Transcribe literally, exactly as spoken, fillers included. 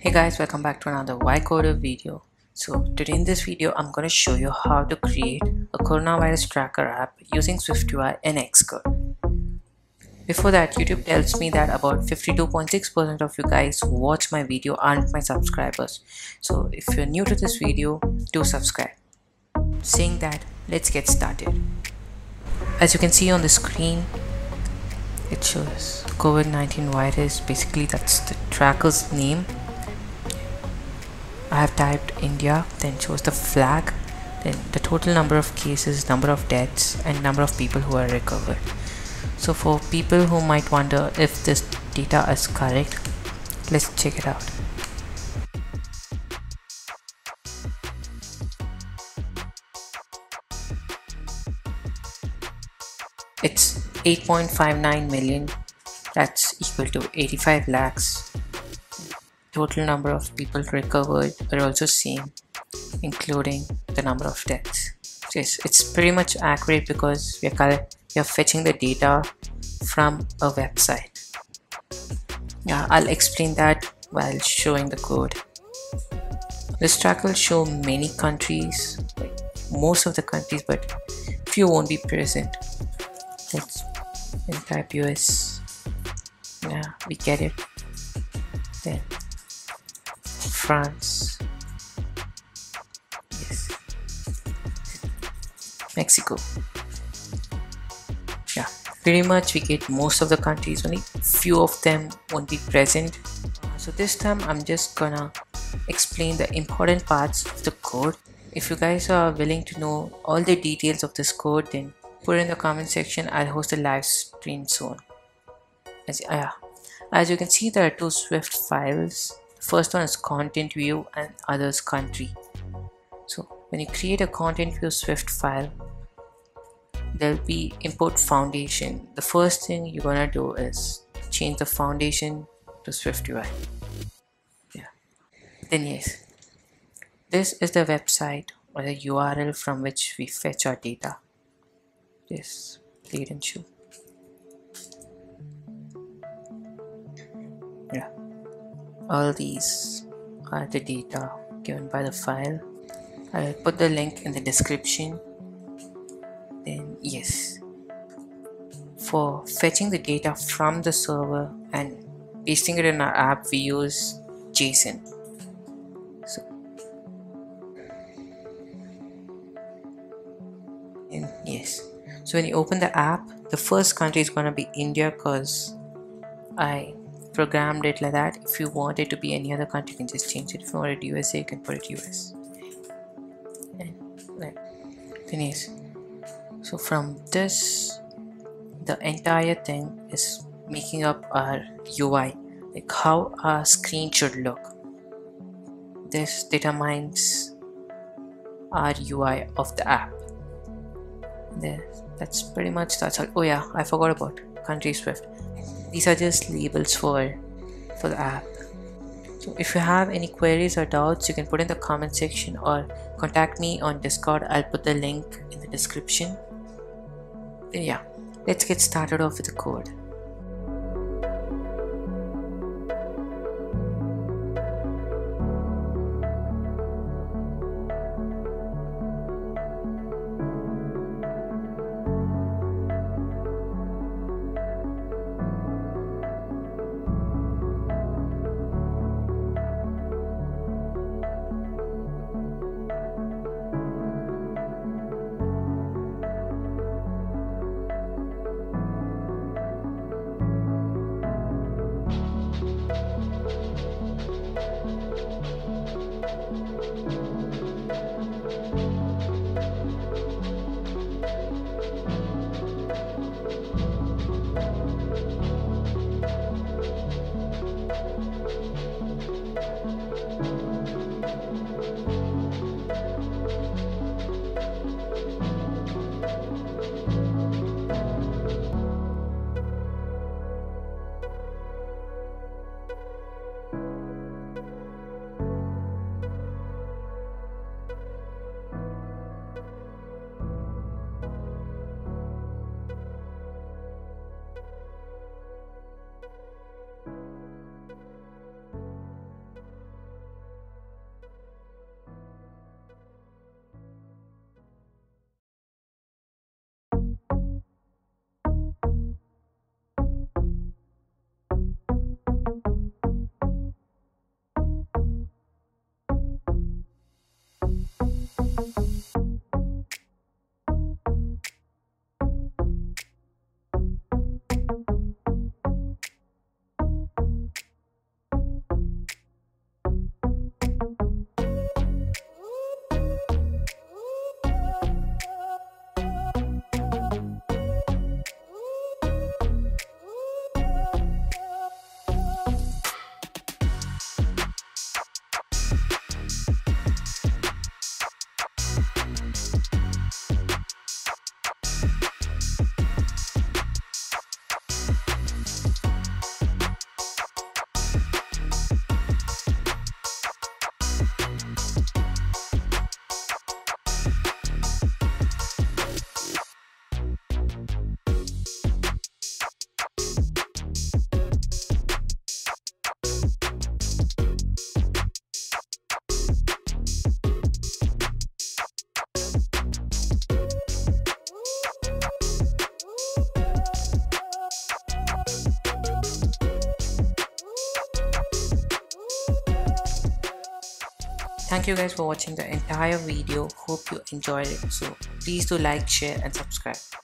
Hey guys, welcome back to another Xcode video. So today in this video I'm going to show you how to create a coronavirus tracker app using SwiftUI and Xcode. Before that, YouTube tells me that about fifty-two point six percent of you guys who watch my video aren't my subscribers. So if you're new to this video, do subscribe. Saying that, let's get started. As you can see on the screen, it shows COVID nineteen virus. Basically that's the tracker's name. I have typed India, then shows the flag, then the total number of cases, number of deaths, and number of people who are recovered. So for people who might wonder if this data is correct, let's check it out. It's eight point five nine million, that's equal to eighty-five lakhs. Total number of people recovered are also same, including the number of deaths. So it's, it's pretty much accurate because we are, we are fetching the data from a website. Yeah, I'll explain that while showing the code. This track will show many countries, like most of the countries, but few won't be present. Let's type U S. Yeah, we get it. Then France, yes, Mexico. Yeah, pretty much we get most of the countries, only few of them won't be present. So this time I'm just gonna explain the important parts of the code. If you guys are willing to know all the details of this code, then put in the comment section. I'll host a live stream soon. As, uh, as you can see, there are two Swift files. First one is content view and others country. So when you create a content view Swift file, there'll be import foundation. The first thing you're gonna do is change the foundation to SwiftUI. Yeah. Then yes, this is the website or the U R L from which we fetch our data. Just play it and show. Yeah. All these are the data given by the file. I'll put the link in the description. Then yes, for fetching the data from the server and pasting it in our app, we use JSON. So and yes, so when you open the app, the first country is going to be India because I programmed it like that. If you want it to be any other country, you can just change it. If you want it U S A, you can put it U S. And like, then yes. So from this, the entire thing is making up our U I, like how our screen should look. This determines our U I of the app. There, that's pretty much that's all. Oh yeah, I forgot about country Swift. These are just labels for for the app. So if you have any queries or doubts, you can put in the comment section or contact me on Discord. I'll put the link in the description. Then yeah, let's get started off with the code. Thank you guys for watching the entire video. Hope you enjoyed it. So please do like, share and subscribe.